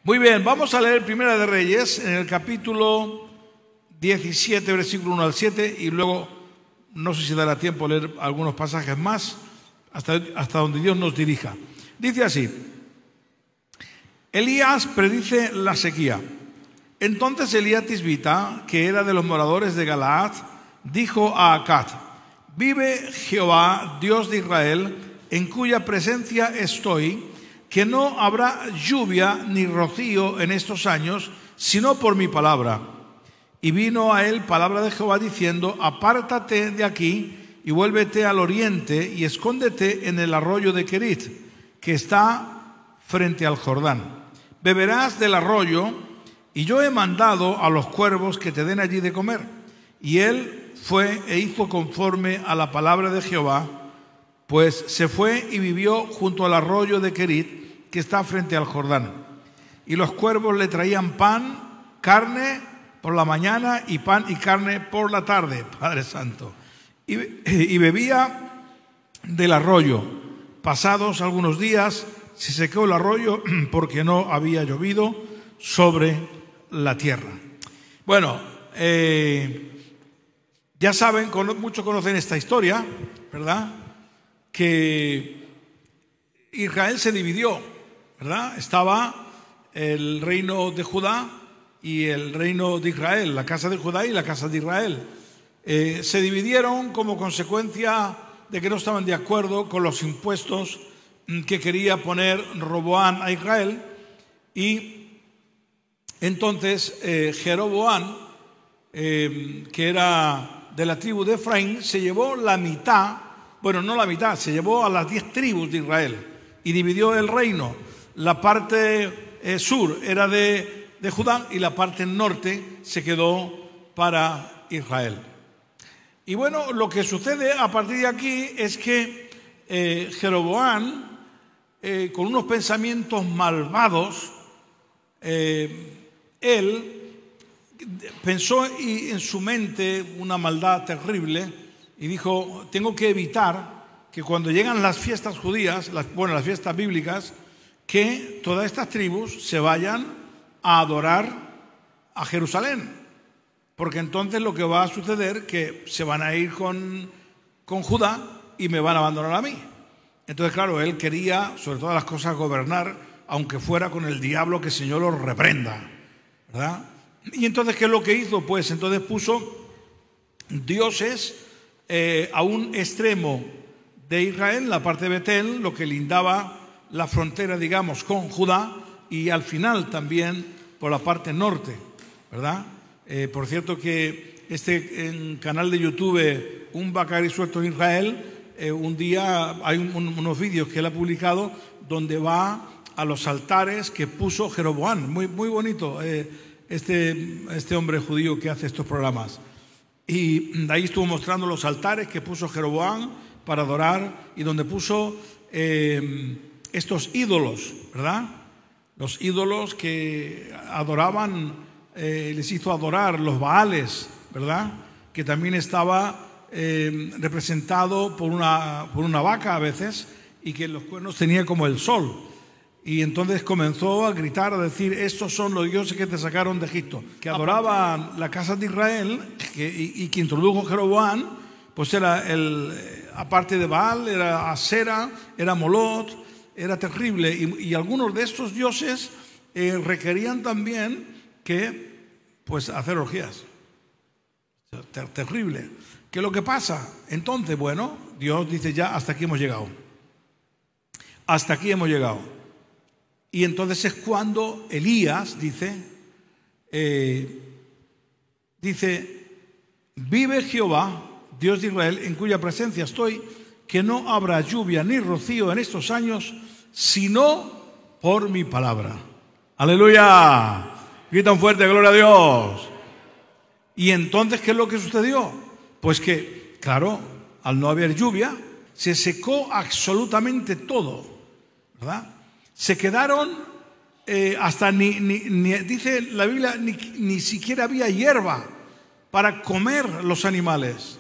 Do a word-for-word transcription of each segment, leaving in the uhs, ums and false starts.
Muy bien, vamos a leer Primera de Reyes en el capítulo diecisiete, versículo uno al siete, y luego no sé si dará tiempo a leer algunos pasajes más hasta, hasta donde Dios nos dirija. Dice así: Elías predice la sequía. Entonces Elías Tisbita, que era de los moradores de Galaad, dijo a Acab: vive Jehová, Dios de Israel, en cuya presencia estoy, que no habrá lluvia ni rocío en estos años, sino por mi palabra. Y vino a él palabra de Jehová diciendo: apártate de aquí y vuélvete al oriente y escóndete en el arroyo de Querit, que está frente al Jordán. Beberás del arroyo, y yo he mandado a los cuervos que te den allí de comer. Y él fue e hizo conforme a la palabra de Jehová, pues se fue y vivió junto al arroyo de Querit, que está frente al Jordán. Y los cuervos le traían pan, carne por la mañana y pan y carne por la tarde, Padre Santo. Y, y bebía del arroyo. Pasados algunos días se secó el arroyo porque no había llovido sobre la tierra. Bueno, eh, ya saben, muchos conocen esta historia, ¿verdad? Que Israel se dividió, ¿verdad? Estaba el reino de Judá y el reino de Israel, la casa de Judá y la casa de Israel. Eh, se dividieron como consecuencia de que no estaban de acuerdo con los impuestos que quería poner Roboam a Israel, y entonces eh, Jeroboam, eh, que era de la tribu de Efraín, se llevó la mitad, bueno, no la mitad, se llevó a las diez tribus de Israel y dividió el reino. La parte eh, sur era de, de Judá y la parte norte se quedó para Israel. Y bueno, lo que sucede a partir de aquí es que eh, Jeroboam, eh, con unos pensamientos malvados, eh, él pensó y en su mente una maldad terrible y dijo: tengo que evitar que cuando llegan las fiestas judías, las, bueno, las fiestas bíblicas, que todas estas tribus se vayan a adorar a Jerusalén. Porque entonces lo que va a suceder es que se van a ir con, con Judá y me van a abandonar a mí. Entonces, claro, él quería, sobre todas las cosas, gobernar, aunque fuera con el diablo, que el Señor lo reprenda, ¿verdad? Y entonces, ¿qué es lo que hizo? Pues entonces puso dioses eh, a un extremo de Israel, la parte de Betel, lo que lindaba la frontera, digamos, con Judá, y al final también por la parte norte, ¿verdad? Eh, por cierto que este en canal de YouTube, Un Bacari Suelto en Israel, eh, un día hay un, un, unos vídeos que él ha publicado donde va a los altares que puso Jeroboam. Muy, muy bonito eh, este, este hombre judío que hace estos programas. Y ahí estuvo mostrando los altares que puso Jeroboam para adorar, y donde puso eh, estos ídolos, ¿verdad? Los ídolos que adoraban. Eh, les hizo adorar los Baales, ¿verdad? Que también estaba eh, representado por una, por una vaca a veces, y que en los cuernos tenía como el sol. Y entonces comenzó a gritar, a decir: estos son los dioses que te sacaron de Egipto. Que adoraban la casa de Israel, que, y, y que introdujo Jeroboam, pues era el, aparte de Baal, era Asera, era Molot, era terrible. Y, y algunos de estos dioses eh, requerían también que, pues, hacer orgías. Ter terrible. ¿Qué es lo que pasa? Entonces, bueno, Dios dice: ya, hasta aquí hemos llegado. Hasta aquí hemos llegado. Y entonces es cuando Elías dice, eh, dice: vive Jehová, Dios de Israel, en cuya presencia estoy, que no habrá lluvia ni rocío en estos años, sino por mi palabra. ¡Aleluya! Gritan fuerte: gloria a Dios. Y entonces, ¿qué es lo que sucedió? Pues que, claro, al no haber lluvia, se secó absolutamente todo, ¿verdad? Se quedaron eh, hasta ni, ni, ni, dice la Biblia, ni, ni siquiera había hierba para comer los animales.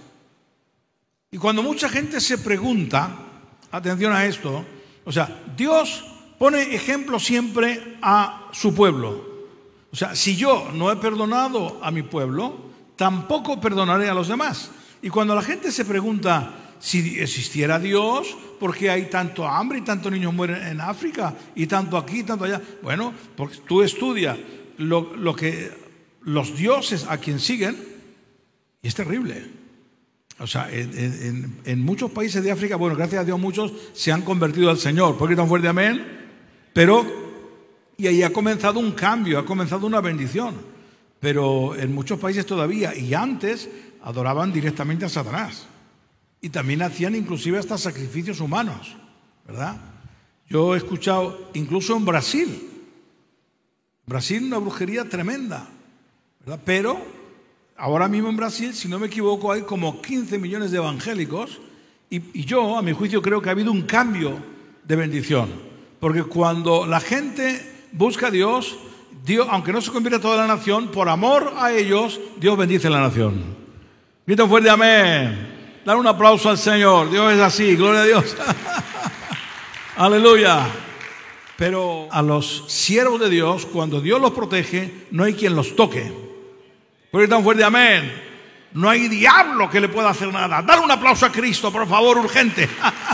Y cuando mucha gente se pregunta, atención a esto, o sea, Dios pone ejemplo siempre a su pueblo. O sea, si yo no he perdonado a mi pueblo, tampoco perdonaré a los demás. Y cuando la gente se pregunta si existiera Dios, ¿por qué hay tanto hambre y tantos niños mueren en África y tanto aquí y tanto allá? Bueno, porque tú estudias lo, lo que los dioses a quien siguen y es terrible. O sea, en, en, en muchos países de África, bueno, gracias a Dios muchos se han convertido al Señor. ¿Por qué tan fuerte amén? Pero, y ahí ha comenzado un cambio, ha comenzado una bendición. Pero en muchos países todavía, y antes, adoraban directamente a Satanás. Y también hacían inclusive hasta sacrificios humanos, ¿verdad? Yo he escuchado, incluso en Brasil, Brasil una brujería tremenda, ¿verdad? Pero ahora mismo en Brasil, si no me equivoco, hay como quince millones de evangélicos y, y yo, a mi juicio, creo que ha habido un cambio de bendición. Porque cuando la gente busca a Dios, Dios, aunque no se convierta toda la nación, por amor a ellos, Dios bendice la nación. Grita fuerte amén. Dar un aplauso al Señor. Dios es así, gloria a Dios. Aleluya. Pero a los siervos de Dios, cuando Dios los protege, no hay quien los toque. Porque tan fuerte amén. No hay diablo que le pueda hacer nada. Dar un aplauso a Cristo, por favor, urgente.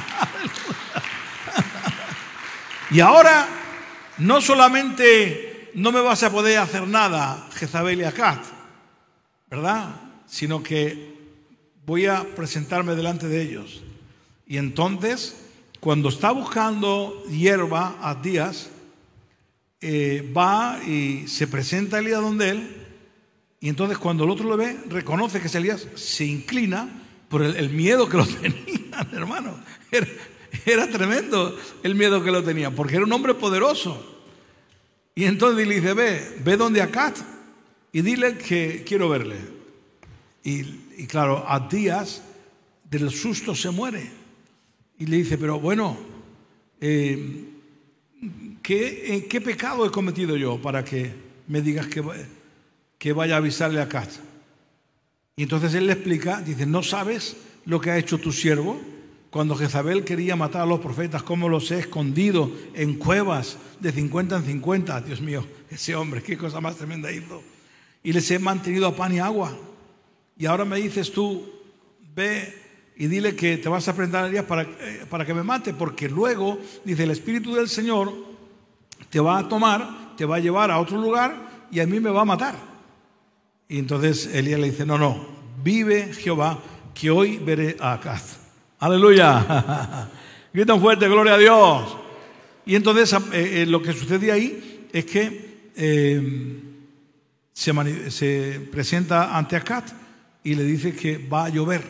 Y ahora, no solamente no me vas a poder hacer nada, Jezabel y Acat, ¿verdad? Sino que voy a presentarme delante de ellos. Y entonces, cuando está buscando hierba a Abdías, eh, va y se presenta Elías donde él. Y entonces cuando el otro lo ve, reconoce que es Elías, se inclina por el, el miedo que lo tenía, hermano. Era, era tremendo el miedo que lo tenía, porque era un hombre poderoso. Y entonces le dice, ve, ve donde Acat y dile que quiero verle. Y, y claro, Abdías del susto se muere. Y le dice, pero bueno, eh, ¿qué, eh, ¿qué pecado he cometido yo para que me digas que, que vaya a avisarle a Acat? Y entonces él le explica, dice, ¿no sabes lo que ha hecho tu siervo? Cuando Jezabel quería matar a los profetas, cómo los he escondido en cuevas de cincuenta en cincuenta. Dios mío, ese hombre, qué cosa más tremenda hizo. Y les he mantenido a pan y agua. Y ahora me dices tú, ve y dile que te vas a presentar a Elías para, eh, para que me mate, porque luego, dice, el Espíritu del Señor te va a tomar, te va a llevar a otro lugar y a mí me va a matar. Y entonces Elías le dice, no, no, vive Jehová, que hoy veré a Acat. Aleluya. Gritan fuerte, gloria a Dios. Y entonces eh, eh, lo que sucede ahí es que eh, se, se presenta ante Acat y le dice que va a llover.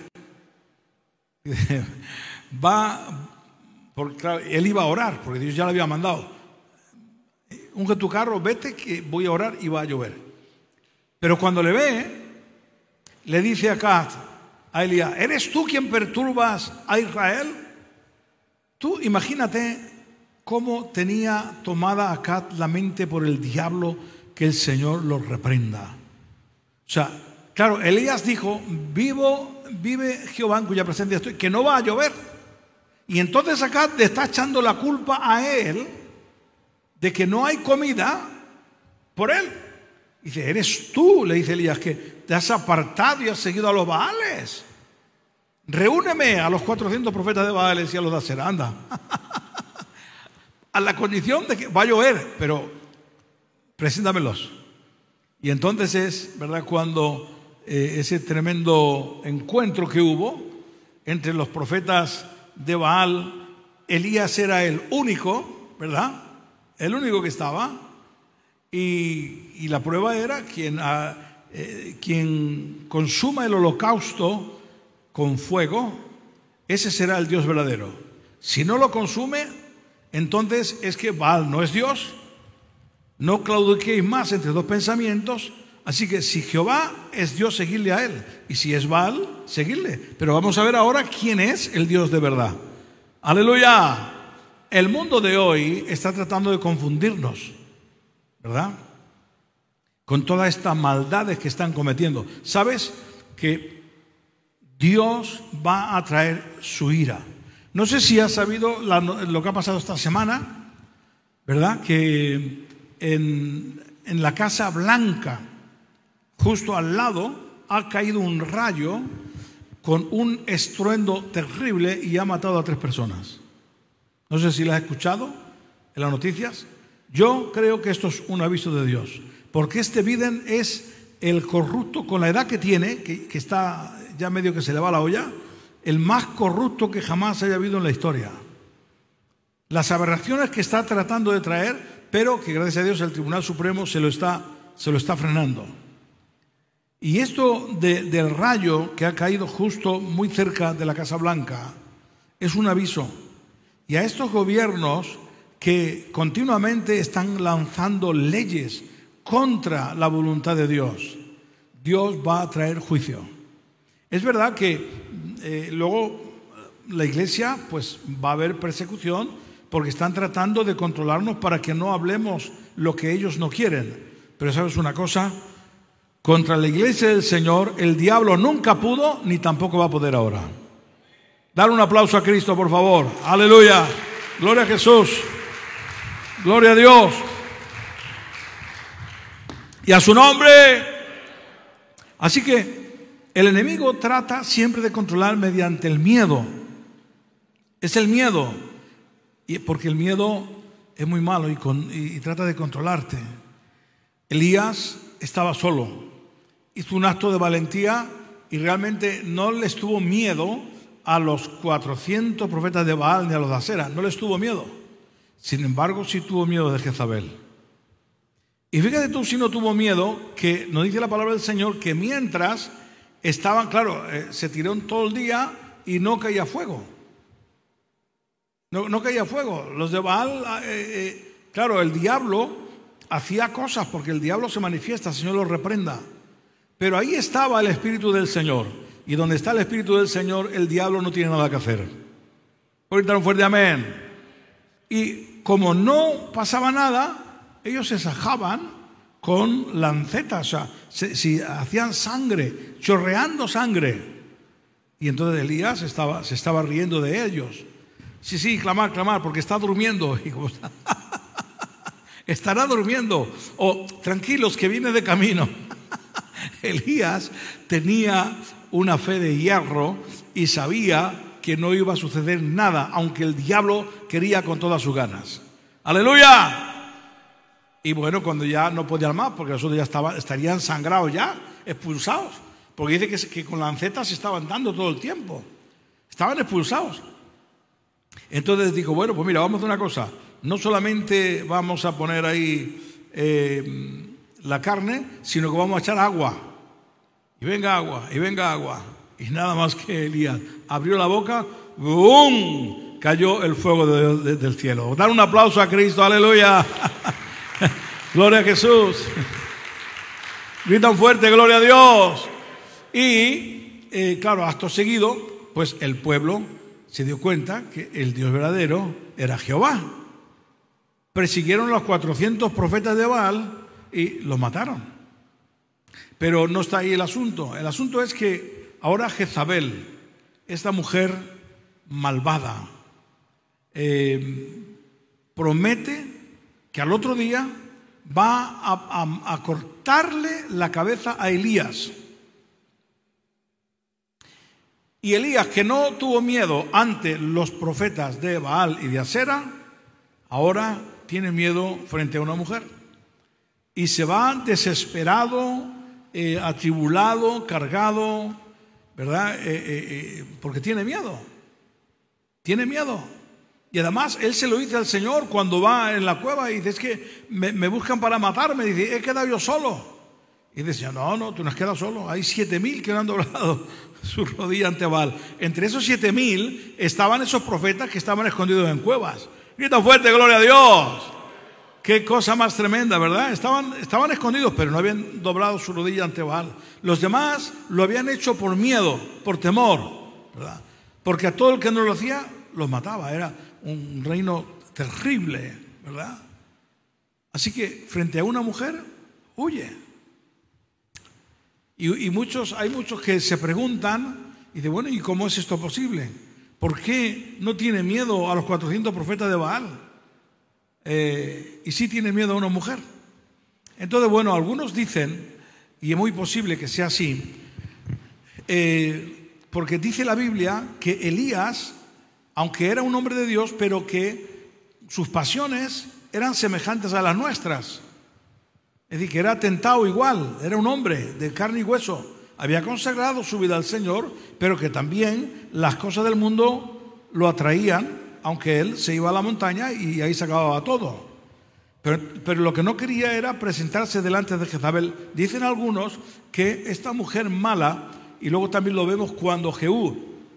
Va, porque claro, él iba a orar, porque Dios ya le había mandado. Unge tu carro, vete que voy a orar y va a llover. Pero cuando le ve, le dice a Acat, a Elías, ¿eres tú quien perturbas a Israel? Tú imagínate cómo tenía tomada Acat la mente por el diablo, que el Señor lo reprenda. O sea, claro, Elías dijo, vivo, vive Jehová en cuya presencia estoy, que no va a llover. Y entonces Acat le está echando la culpa a él de que no hay comida por él. Dice, eres tú, le dice Elías, que te has apartado y has seguido a los Baales. Reúneme a los cuatrocientos profetas de Baales y a los de Asera, anda. A la condición de que va a llover, pero preséntamelos. Y entonces es, ¿verdad?, cuando eh, ese tremendo encuentro que hubo entre los profetas de Baal, Elías era el único, ¿verdad?, el único que estaba. Y, y la prueba era quien, a, eh, quien consuma el holocausto con fuego, ese será el Dios verdadero. Si no lo consume, entonces es que Baal no es Dios. No claudiquéis más entre dos pensamientos. Así que si Jehová es Dios, seguidle a él. Y si es Baal, seguidle. Pero vamos a ver ahora quién es el Dios de verdad. Aleluya. El mundo de hoy está tratando de confundirnos, ¿verdad?, con todas estas maldades que están cometiendo. ¿Sabes que Dios va a traer su ira? No sé si has sabido la, lo que ha pasado esta semana, ¿verdad? Que en, en la Casa Blanca, justo al lado, ha caído un rayo con un estruendo terrible y ha matado a tres personas. No sé si las has escuchado en las noticias. Yo creo que esto es un aviso de Dios, porque este Biden es el corrupto, con la edad que tiene, que, que está ya medio que se le va la olla, el más corrupto que jamás haya habido en la historia. Las aberraciones que está tratando de traer, pero que gracias a Dios el Tribunal Supremo se lo está, se lo está frenando. Y esto de, del rayo que ha caído justo muy cerca de la Casa Blanca es un aviso. Y a estos gobiernos que continuamente están lanzando leyes contra la voluntad de Dios, Dios va a traer juicio. Es verdad que eh, luego la iglesia pues va a haber persecución porque están tratando de controlarnos para que no hablemos lo que ellos no quieren. Pero ¿sabes una cosa? Contra la iglesia del Señor el diablo nunca pudo ni tampoco va a poder ahora. Dar un aplauso a Cristo, por favor. Aleluya. Gloria a Jesús. Gloria a Dios. Y a su nombre. Así que el enemigo trata siempre de controlar mediante el miedo. Es el miedo. Y porque el miedo es muy malo y, con, y, y trata de controlarte. Elías estaba solo. Hizo un acto de valentía y realmente no les tuvo miedo a los cuatrocientos profetas de Baal ni a los de Asera. No les tuvo miedo. Sin embargo, sí tuvo miedo de Jezabel. Y fíjate tú si no tuvo miedo, que nos dice la palabra del Señor que mientras estaban, claro, eh, se tiraron todo el día y no caía fuego. No, no caía fuego. Los de Baal, eh, eh, claro, el diablo hacía cosas porque el diablo se manifiesta, el Señor lo reprenda. Pero ahí estaba el Espíritu del Señor. Y donde está el Espíritu del Señor, el diablo no tiene nada que hacer. Ahorita un fuerte amén. Y como no pasaba nada, ellos se sajaban con lancetas, o sea, se, si hacían sangre, chorreando sangre. Y entonces Elías estaba, se estaba riendo de ellos. Sí, sí, clamar, clamar, porque está durmiendo. Y como está, estará durmiendo. O tranquilos, que viene de camino. Elías tenía una fe de hierro y sabía que no iba a suceder nada, aunque el diablo quería con todas sus ganas. ¡Aleluya! Y bueno, cuando ya no podían más, porque los otros ya estaban, estarían sangrados ya, expulsados, porque dice que, que con lancetas se estaban dando todo el tiempo. Estaban expulsados. Entonces dijo, bueno, pues mira, vamos a hacer una cosa. No solamente vamos a poner ahí eh, la carne, sino que vamos a echar agua. Y venga agua, y venga agua. Y nada más que Elías abrió la boca, ¡bum! Cayó el fuego de, de, del cielo. Dar un aplauso a Cristo, aleluya. Gloria a Jesús. Gritan fuerte, gloria a Dios. Y, eh, claro, acto seguido, pues el pueblo se dio cuenta que el Dios verdadero era Jehová. Persiguieron a los cuatrocientos profetas de Baal y los mataron. Pero no está ahí el asunto. El asunto es que ahora Jezabel, esta mujer malvada, eh, promete que al otro día va a, a, a cortarle la cabeza a Elías. Y Elías, que no tuvo miedo ante los profetas de Baal y de Asera, ahora tiene miedo frente a una mujer. Y se va desesperado, eh, atribulado, cargado, ¿verdad? Eh, eh, eh, porque tiene miedo. Tiene miedo. Y además él se lo dice al Señor cuando va en la cueva y dice, es que me, me buscan para matarme. Y dice, he quedado yo solo. Y dice, no, no, tú no has quedado solo. Hay siete mil que no han doblado su rodilla ante Baal. Entre esos siete mil estaban esos profetas que estaban escondidos en cuevas. Grita fuerte, gloria a Dios. Qué cosa más tremenda, ¿verdad? Estaban, estaban escondidos, pero no habían doblado su rodilla ante Baal. Los demás lo habían hecho por miedo, por temor, ¿verdad? Porque a todo el que no lo hacía, los mataba. Era un reino terrible, ¿verdad? Así que frente a una mujer, huye. Y, y muchos, hay muchos que se preguntan y dicen, bueno, ¿y cómo es esto posible? ¿Por qué no tiene miedo a los cuatrocientos profetas de Baal? eh, y sí tiene miedo a una mujer. Entonces, bueno, algunos dicen, y es muy posible que sea así, eh, porque dice la Biblia que Elías, aunque era un hombre de Dios, pero que sus pasiones eran semejantes a las nuestras. Es decir, que era tentado igual, era un hombre de carne y hueso. Había consagrado su vida al Señor, pero que también las cosas del mundo lo atraían, aunque él se iba a la montaña y ahí se acababa todo. Pero, pero lo que no quería era presentarse delante de Jezabel. Dicen algunos que esta mujer mala, y luego también lo vemos cuando Jehú,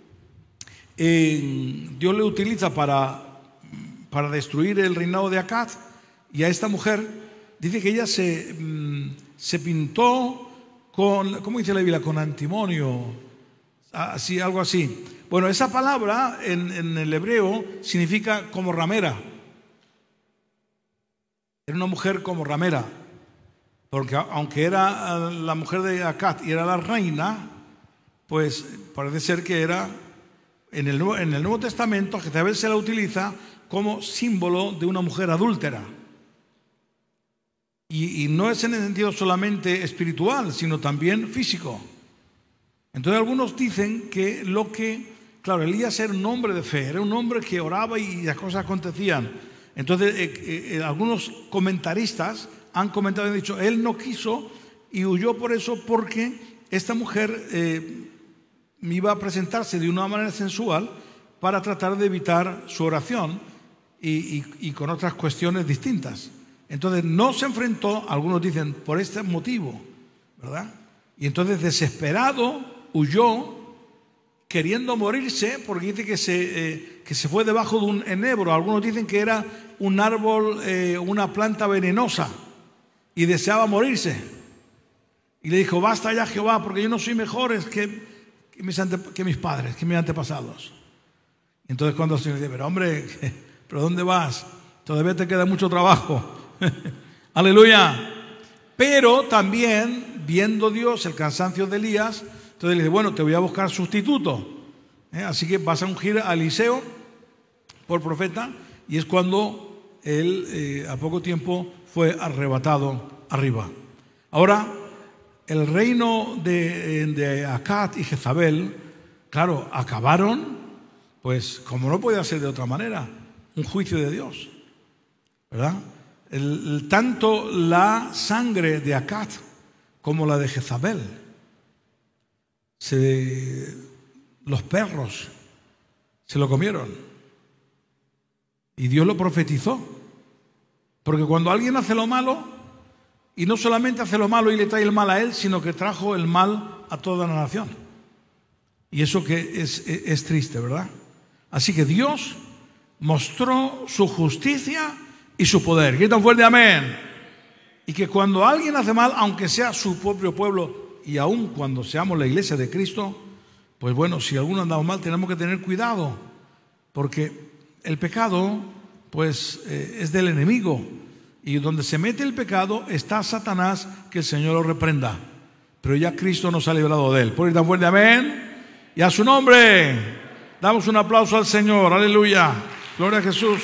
eh, Dios le utiliza para, para destruir el reinado de Acaz, y a esta mujer, dice que ella se, se pintó con, ¿cómo dice la Biblia? Con antimonio, así, algo así. Bueno, esa palabra en, en el hebreo significa como ramera. Era una mujer como ramera, porque aunque era la mujer de Acaz y era la reina, pues parece ser que era, en el, en el Nuevo Testamento, Jezabel se la utiliza como símbolo de una mujer adúltera. Y, y no es en el sentido solamente espiritual, sino también físico. Entonces algunos dicen que lo que, claro, Elías era un hombre de fe, era un hombre que oraba y las cosas acontecían. Entonces eh, eh, algunos comentaristas han comentado y han dicho, él no quiso y huyó por eso, porque esta mujer eh, iba a presentarse de una manera sensual para tratar de evitar su oración y, y, y con otras cuestiones distintas. Entonces no se enfrentó, algunos dicen, por este motivo, ¿verdad? Y entonces desesperado huyó, queriendo morirse, porque dice que se, eh, que se fue debajo de un enebro. Algunos dicen que era un árbol, eh, una planta venenosa, y deseaba morirse. Y le dijo, basta ya, Jehová, porque yo no soy mejor que, que, mis, ante, que mis padres, que mis antepasados. Entonces cuando el Señor dice, pero hombre, ¿pero dónde vas? Todavía te queda mucho trabajo. Aleluya. Pero también, viendo Dios el cansancio de Elías, entonces le dice, bueno, te voy a buscar sustituto. ¿Eh? Así que vas a ungir a Eliseo por profeta, y es cuando él eh, a poco tiempo fue arrebatado arriba. Ahora, el reino de, de Acaz y Jezabel, claro, acabaron, pues como no podía ser de otra manera, un juicio de Dios, ¿verdad? El, el, tanto la sangre de Acaz como la de Jezabel, se, los perros se lo comieron, y Dios lo profetizó, porque cuando alguien hace lo malo, y no solamente hace lo malo y le trae el mal a él, sino que trajo el mal a toda la nación, y eso que es, es, es triste, ¿verdad? Así que Dios mostró su justicia y su poder. ¿Qué tan fuerte? Amén. Y que cuando alguien hace mal, aunque sea su propio pueblo, y aun cuando seamos la iglesia de Cristo, pues bueno, si alguno andamos mal, tenemos que tener cuidado, porque el pecado pues eh, es del enemigo, y donde se mete el pecado está Satanás, que el Señor lo reprenda, pero ya Cristo nos ha librado de él. Por ir tan fuerte, amén, y a su nombre damos un aplauso al Señor. Aleluya, gloria a Jesús.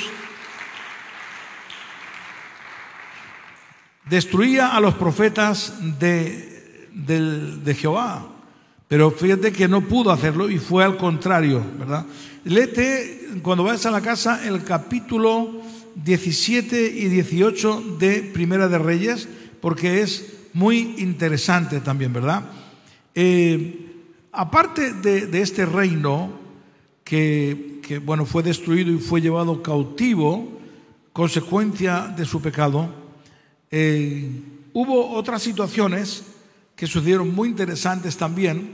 Destruía a los profetas de, de, de Jehová, pero fíjate que no pudo hacerlo y fue al contrario, ¿verdad? Léete, cuando vayas a la casa, el capítulo diecisiete y dieciocho de Primera de Reyes, porque es muy interesante también, ¿verdad? Eh, aparte de, de este reino que, que, bueno, fue destruido y fue llevado cautivo, consecuencia de su pecado, eh, hubo otras situaciones que sucedieron muy interesantes también,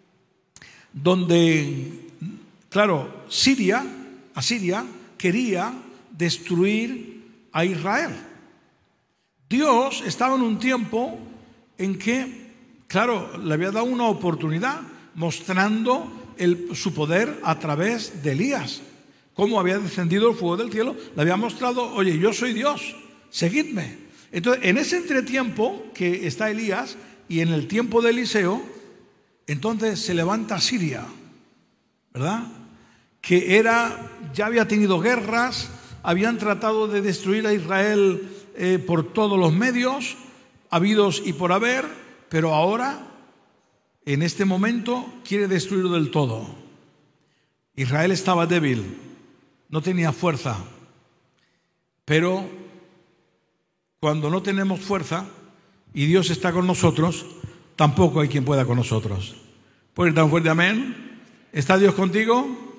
donde, claro, Siria, Asiria, quería destruir a Israel. Dios estaba en un tiempo en que, claro, le había dado una oportunidad, mostrando el, su poder a través de Elías, cómo había descendido el fuego del cielo. Le había mostrado, oye, yo soy Dios, seguidme. Entonces, en ese entretiempo que está Elías y en el tiempo de Eliseo, entonces se levanta Siria, ¿verdad? Que era, ya había tenido guerras, habían tratado de destruir a Israel eh, por todos los medios, habidos y por haber, pero ahora, en este momento, quiere destruirlo del todo. Israel estaba débil, no tenía fuerza, pero cuando no tenemos fuerza y Dios está con nosotros, tampoco hay quien pueda con nosotros. ¿Puedes dar un fuerte amén? ¿Está Dios contigo?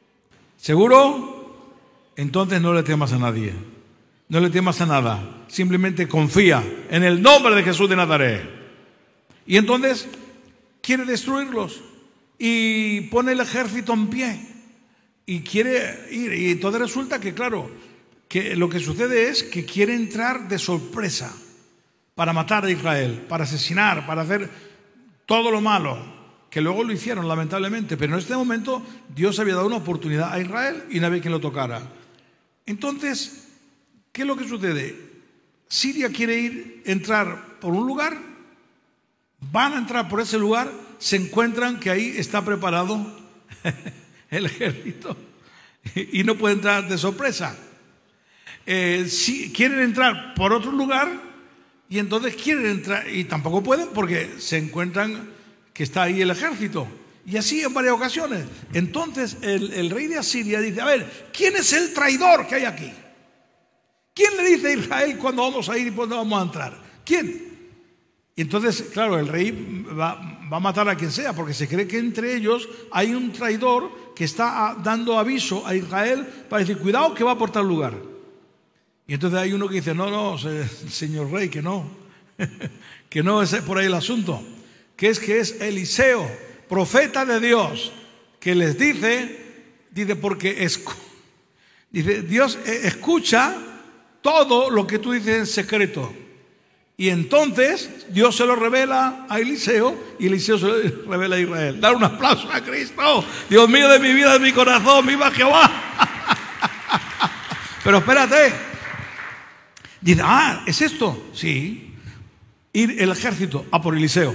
¿Seguro? Entonces no le temas a nadie, no le temas a nada, simplemente confía en el nombre de Jesús de Nazaret. Y entonces quiere destruirlos y pone el ejército en pie y quiere ir. Y entonces resulta que, claro, que lo que sucede es que quiere entrar de sorpresa para matar a Israel, para asesinar, para hacer todo lo malo, que luego lo hicieron lamentablemente, pero en este momento Dios había dado una oportunidad a Israel y no había quien lo tocara. Entonces, ¿qué es lo que sucede? Siria quiere ir, entrar por un lugar, van a entrar por ese lugar, se encuentran que ahí está preparado el ejército y no puede entrar de sorpresa. Eh, si quieren entrar por otro lugar y entonces quieren entrar y tampoco pueden porque se encuentran que está ahí el ejército, y así en varias ocasiones. Entonces el, el rey de Asiria dice: a ver, ¿quién es el traidor que hay aquí? ¿Quién le dice a Israel cuándo vamos a ir y cuándo vamos a entrar? ¿Quién? Y entonces, claro, el rey va, va a matar a quien sea, porque se cree que entre ellos hay un traidor que está dando aviso a Israel para decir: cuidado que va por tal lugar. Y entonces hay uno que dice: no, no, señor rey, que no, que no es por ahí el asunto, que es que es Eliseo, profeta de Dios, que les dice, dice, porque escu dice, Dios escucha todo lo que tú dices en secreto. Y entonces Dios se lo revela a Eliseo y Eliseo se lo revela a Israel. Dar un aplauso a Cristo. Dios mío, de mi vida, de mi corazón, viva Jehová. Pero espérate. Dice: ah, ¿es esto? Sí. Ir el ejército a por Eliseo.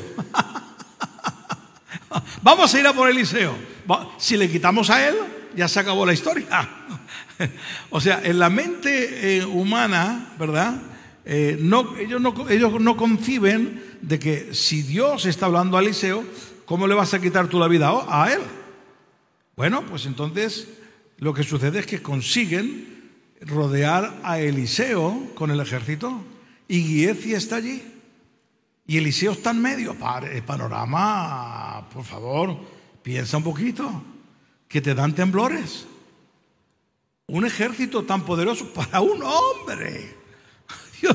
Vamos a ir a por Eliseo. Si le quitamos a él, ya se acabó la historia. O sea, en la mente eh, humana, ¿verdad? Eh, no, ellos, no, ellos no conciben de que si Dios está hablando a Eliseo, ¿cómo le vas a quitar tú la vida a él? Bueno, pues entonces lo que sucede es que consiguen rodear a Eliseo con el ejército y Giezi está allí y Eliseo está en medio. El panorama, por favor, piensa un poquito, que te dan temblores. Un ejército tan poderoso para un hombre. Dios.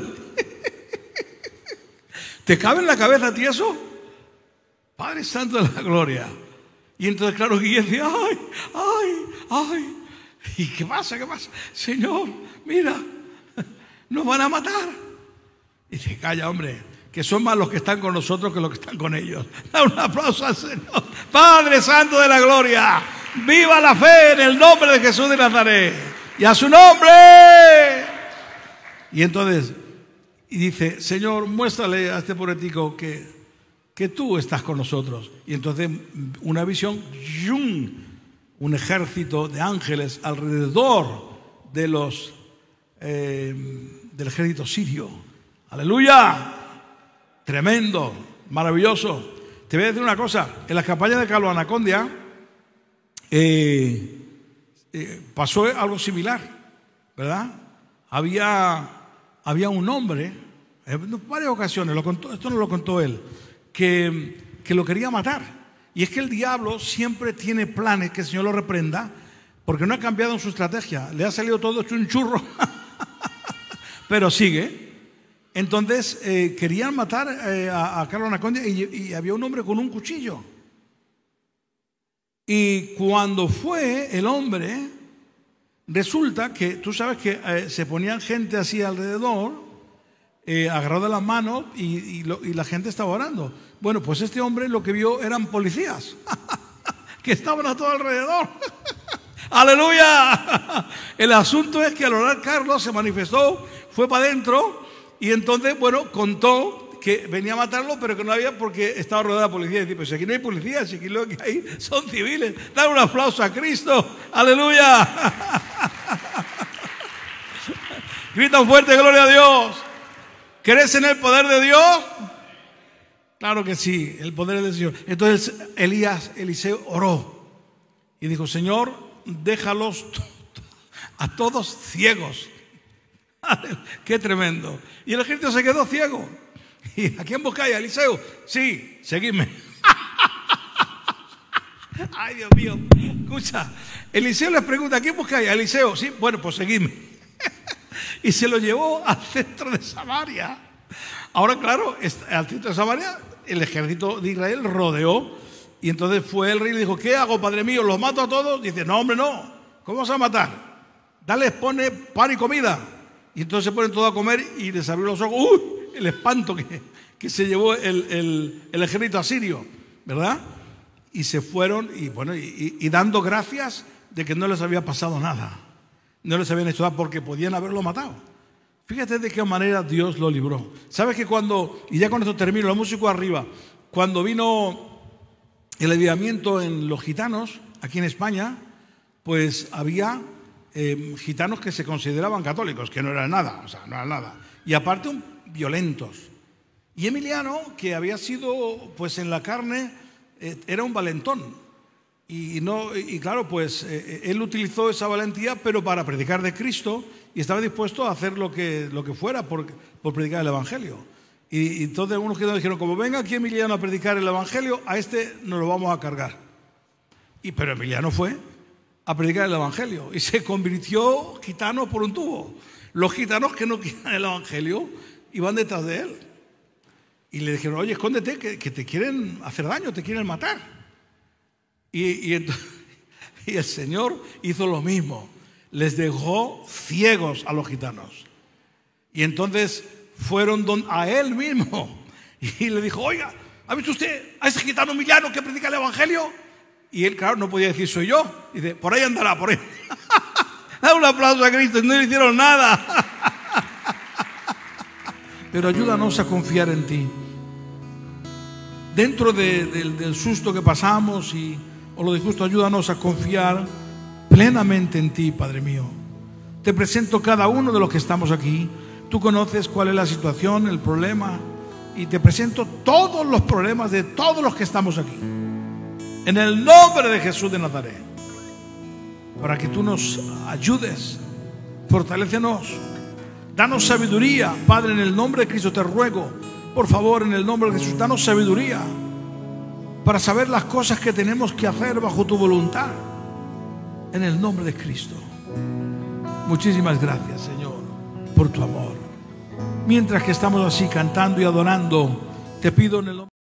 ¿Te cabe en la cabeza a ti eso? Padre Santo de la Gloria. Y entonces, claro, Giezi, ay, ay, ay. ¿Y qué pasa? ¿Qué pasa? Señor, mira, nos van a matar. Y dice: calla, hombre, que son más los que están con nosotros que los que están con ellos. Da un aplauso al Señor. Padre Santo de la Gloria, viva la fe en el nombre de Jesús de Nazaret y a su nombre. Y entonces, y dice: Señor, muéstrale a este pobretico que, que tú estás con nosotros. Y entonces una visión, ¡yum!, un ejército de ángeles alrededor de los eh, del ejército sirio. ¡Aleluya! Tremendo, maravilloso. Te voy a decir una cosa: en las campañas de Carlos Anacondia eh, eh, pasó algo similar, ¿verdad? Había, había un hombre, en varias ocasiones, lo contó, esto no lo contó él, que, que lo quería matar. Y es que el diablo siempre tiene planes, que el Señor lo reprenda, porque no ha cambiado en su estrategia. Le ha salido todo hecho un churro, pero sigue. Entonces eh, querían matar eh, a, a Carlos Anacondia y, y había un hombre con un cuchillo. Y cuando fue el hombre, resulta que, tú sabes que eh, se ponían gente así alrededor, eh, agarrado de las manos y, y, lo, y la gente estaba orando. Bueno, pues este hombre lo que vio eran policías que estaban a todo alrededor. ¡Aleluya! El asunto es que al orar Carlos se manifestó, fue para adentro y entonces, bueno, contó que venía a matarlo, pero que no había porque estaba rodeado de policías. Y dice: pues aquí no hay policías, aquí lo que hay son civiles. Dar un aplauso a Cristo. ¡Aleluya! Grita fuerte, gloria a Dios. ¿Crees en el poder de Dios? Claro que sí, el poder del Señor. Entonces Elías, Eliseo oró y dijo: Señor, déjalos a todos ciegos. Qué tremendo. Y el ejército se quedó ciego. ¿Y a quién buscáis? ¿A Eliseo? Sí, seguidme. Ay, Dios mío. Escucha, Eliseo les pregunta: ¿a quién buscáis? ¿A Eliseo? Sí, bueno, pues seguidme. Y se lo llevó al centro de Samaria. Ahora, claro, al centro de Samaria el ejército de Israel rodeó. Y entonces fue el rey y le dijo: ¿qué hago, padre mío? ¿Los mato a todos? Dice: no, hombre, no. ¿Cómo vas a matar? Dale, pone pan y comida. Y entonces se ponen todos a comer y les abrió los ojos. ¡Uy! El espanto que, que se llevó el, el, el ejército asirio, ¿verdad? Y se fueron y, bueno, y, y dando gracias de que no les había pasado nada. No les habían hecho nada porque podían haberlo matado. Fíjate de qué manera Dios lo libró. ¿Sabes que cuando, y ya con esto termino, la música arriba, cuando vino el avivamiento en los gitanos, aquí en España, pues había eh, gitanos que se consideraban católicos, que no eran nada, o sea, no eran nada. Y aparte un, violentos. Y Emiliano, que había sido, pues en la carne, eh, era un valentón. Y, no, y claro, pues eh, él utilizó esa valentía, pero para predicar de Cristo, y estaba dispuesto a hacer lo que, lo que fuera por, por predicar el Evangelio. Y, y entonces algunos que dijeron: como venga aquí Emiliano a predicar el Evangelio, a este nos lo vamos a cargar. Y pero Emiliano fue a predicar el Evangelio y se convirtió gitano por un tubo. Los gitanos que no quieren el Evangelio iban detrás de él. Y le dijeron: oye, escóndete, que, que te quieren hacer daño, te quieren matar. Y, y, entonces, y el Señor hizo lo mismo. Les dejó ciegos a los gitanos. Y entonces fueron don, a él mismo. Y le dijo: oiga, ¿ha visto usted a ese gitano Emiliano que predica el Evangelio? Y él, claro, no podía decir: soy yo. Y dice: por ahí andará, por ahí. Da un aplauso a Cristo, no le hicieron nada. Pero ayúdanos a confiar en ti. Dentro de, de, del susto que pasamos y, o lo disgusto, ayúdanos a confiar plenamente en ti, Padre mío. Te presento cada uno de los que estamos aquí. Tú conoces cuál es la situación, el problema, y te presento todos los problemas de todos los que estamos aquí. En el nombre de Jesús de Nazaret, para que tú nos ayudes, fortalécenos, danos sabiduría, Padre, en el nombre de Cristo te ruego, por favor, en el nombre de Jesús, danos sabiduría para saber las cosas que tenemos que hacer bajo tu voluntad, en el nombre de Cristo. Muchísimas gracias, Señor, por tu amor. Mientras que estamos así cantando y adorando, te pido en el nombre